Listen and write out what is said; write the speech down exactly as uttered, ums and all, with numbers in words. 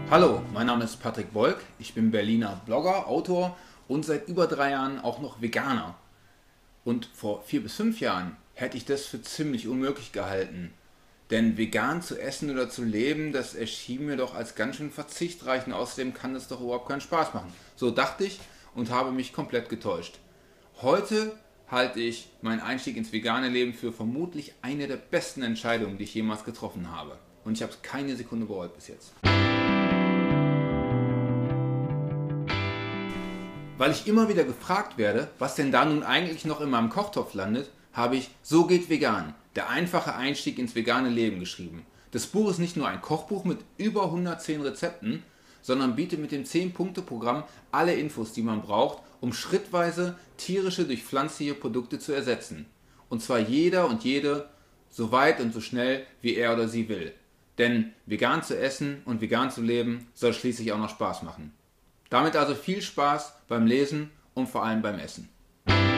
Hallo, mein Name ist Patrick Bolk, ich bin Berliner Blogger, Autor und seit über drei Jahren auch noch Veganer. Und vor vier bis fünf Jahren hätte ich das für ziemlich unmöglich gehalten. Denn vegan zu essen oder zu leben, das erschien mir doch als ganz schön verzichtreich und außerdem kann es doch überhaupt keinen Spaß machen. So dachte ich und habe mich komplett getäuscht. Heute halte ich meinen Einstieg ins vegane Leben für vermutlich eine der besten Entscheidungen, die ich jemals getroffen habe. Und ich habe es keine Sekunde bereut bis jetzt. Weil ich immer wieder gefragt werde, was denn da nun eigentlich noch in meinem Kochtopf landet, habe ich So geht vegan, der einfache Einstieg ins vegane Leben geschrieben. Das Buch ist nicht nur ein Kochbuch mit über hundertzehn Rezepten, sondern bietet mit dem zehn Punkte Programm alle Infos, die man braucht, um schrittweise tierische durch pflanzliche Produkte zu ersetzen. Und zwar jeder und jede so weit und so schnell, wie er oder sie will. Denn vegan zu essen und vegan zu leben soll schließlich auch noch Spaß machen. Damit also viel Spaß beim Lesen und vor allem beim Essen.